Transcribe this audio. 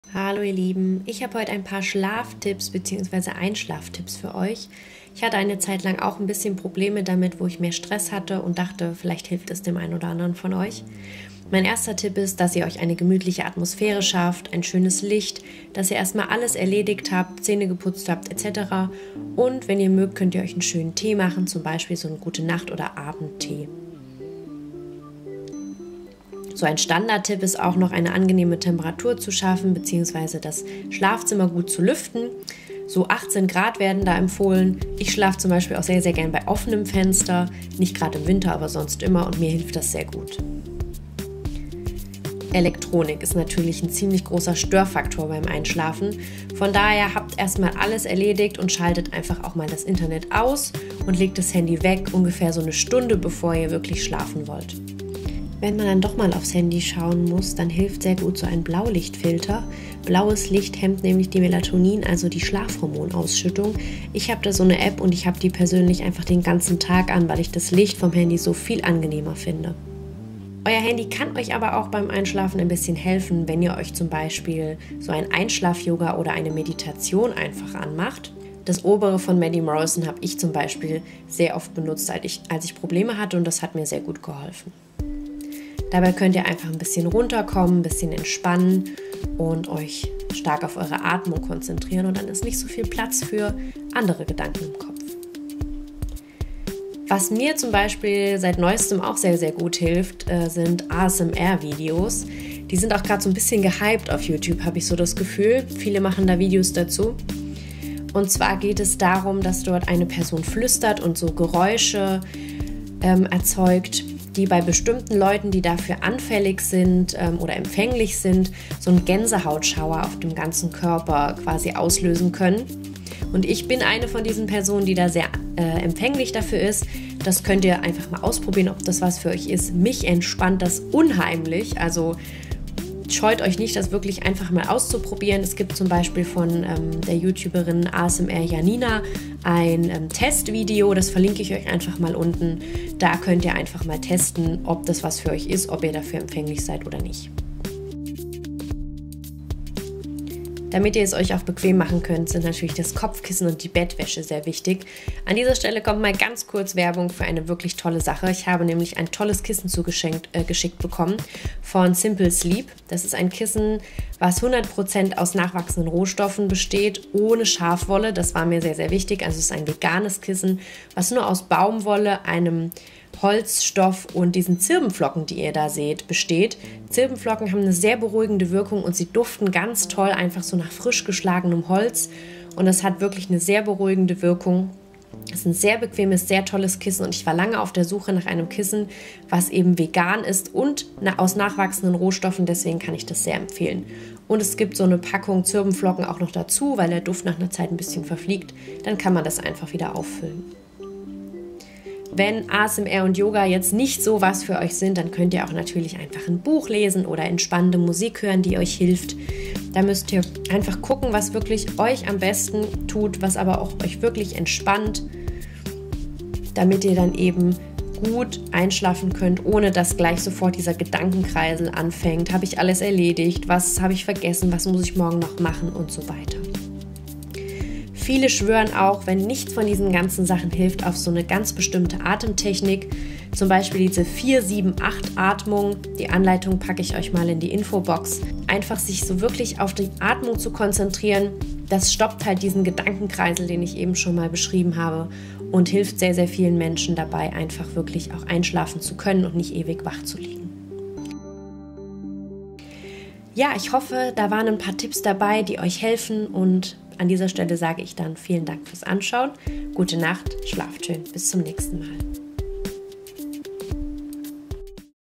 Hallo ihr Lieben, ich habe heute ein paar Schlaftipps bzw. Einschlaftipps für euch. Ich hatte eine Zeit lang auch ein bisschen Probleme damit, wo ich mehr Stress hatte und dachte, vielleicht hilft es dem einen oder anderen von euch. Mein erster Tipp ist, dass ihr euch eine gemütliche Atmosphäre schafft, ein schönes Licht, dass ihr erstmal alles erledigt habt, Zähne geputzt habt etc. Und wenn ihr mögt, könnt ihr euch einen schönen Tee machen, zum Beispiel so einen Gute-Nacht- oder Abendtee. So ein Standardtipp ist auch noch eine angenehme Temperatur zu schaffen bzw. das Schlafzimmer gut zu lüften. So 18 Grad werden da empfohlen. Ich schlafe zum Beispiel auch sehr, sehr gern bei offenem Fenster. Nicht gerade im Winter, aber sonst immer und mir hilft das sehr gut. Elektronik ist natürlich ein ziemlich großer Störfaktor beim Einschlafen. Von daher habt erstmal alles erledigt und schaltet einfach auch mal das Internet aus und legt das Handy weg, ungefähr so eine Stunde, bevor ihr wirklich schlafen wollt. Wenn man dann doch mal aufs Handy schauen muss, dann hilft sehr gut so ein Blaulichtfilter. Blaues Licht hemmt nämlich die Melatonin, also die Schlafhormonausschüttung. Ich habe da so eine App und ich habe die persönlich einfach den ganzen Tag an, weil ich das Licht vom Handy so viel angenehmer finde. Euer Handy kann euch aber auch beim Einschlafen ein bisschen helfen, wenn ihr euch zum Beispiel so ein Einschlaf-Yoga oder eine Meditation einfach anmacht. Das obere von Maddie Morrison habe ich zum Beispiel sehr oft benutzt, als ich Probleme hatte und das hat mir sehr gut geholfen. Dabei könnt ihr einfach ein bisschen runterkommen, ein bisschen entspannen und euch stark auf eure Atmung konzentrieren und dann ist nicht so viel Platz für andere Gedanken im Kopf. Was mir zum Beispiel seit neuestem auch sehr, sehr gut hilft, sind ASMR-Videos. Die sind auch gerade so ein bisschen gehypt auf YouTube, habe ich so das Gefühl. Viele machen da Videos dazu. Und zwar geht es darum, dass dort eine Person flüstert und so Geräusche erzeugt, die bei bestimmten Leuten, die dafür anfällig sind oder empfänglich sind, so einen Gänsehautschauer auf dem ganzen Körper quasi auslösen können. Und ich bin eine von diesen Personen, die da sehr empfänglich dafür ist. Das könnt ihr einfach mal ausprobieren, ob das was für euch ist. Mich entspannt das unheimlich, also scheut euch nicht, das wirklich einfach mal auszuprobieren. Es gibt zum Beispiel von der YouTuberin ASMR Janina ein Testvideo, das verlinke ich euch einfach mal unten. Da könnt ihr einfach mal testen, ob das was für euch ist, ob ihr dafür empfänglich seid oder nicht. Damit ihr es euch auch bequem machen könnt, sind natürlich das Kopfkissen und die Bettwäsche sehr wichtig. An dieser Stelle kommt mal ganz kurz Werbung für eine wirklich tolle Sache. Ich habe nämlich ein tolles Kissen geschickt bekommen von Simple Sleep. Das ist ein Kissen, was 100% aus nachwachsenden Rohstoffen besteht, ohne Schafwolle. Das war mir sehr, sehr wichtig. Also es ist ein veganes Kissen, was nur aus Baumwolle, einem Holzstoff und diesen Zirbenflocken, die ihr da seht, besteht. Zirbenflocken haben eine sehr beruhigende Wirkung und sie duften ganz toll, einfach so nach frisch geschlagenem Holz. Und das hat wirklich eine sehr beruhigende Wirkung. Es ist ein sehr bequemes, sehr tolles Kissen und ich war lange auf der Suche nach einem Kissen, was eben vegan ist und aus nachwachsenden Rohstoffen, deswegen kann ich das sehr empfehlen. Und es gibt so eine Packung Zirbenflocken auch noch dazu, weil der Duft nach einer Zeit ein bisschen verfliegt, dann kann man das einfach wieder auffüllen. Wenn ASMR und Yoga jetzt nicht so was für euch sind, dann könnt ihr auch natürlich einfach ein Buch lesen oder entspannende Musik hören, die euch hilft. Da müsst ihr einfach gucken, was wirklich euch am besten tut, was aber auch euch wirklich entspannt, damit ihr dann eben gut einschlafen könnt, ohne dass gleich sofort dieser Gedankenkreisel anfängt. Habe ich alles erledigt? Was habe ich vergessen? Was muss ich morgen noch machen? Und so weiter. Viele schwören auch, wenn nichts von diesen ganzen Sachen hilft, auf so eine ganz bestimmte Atemtechnik. Zum Beispiel diese 4-7-8-Atmung. Die Anleitung packe ich euch mal in die Infobox. Einfach sich so wirklich auf die Atmung zu konzentrieren, das stoppt halt diesen Gedankenkreisel, den ich eben schon mal beschrieben habe und hilft sehr, sehr vielen Menschen dabei, einfach wirklich auch einschlafen zu können und nicht ewig wach zu liegen. Ja, ich hoffe, da waren ein paar Tipps dabei, die euch helfen und an dieser Stelle sage ich dann vielen Dank fürs Anschauen. Gute Nacht, schlaft schön, bis zum nächsten Mal.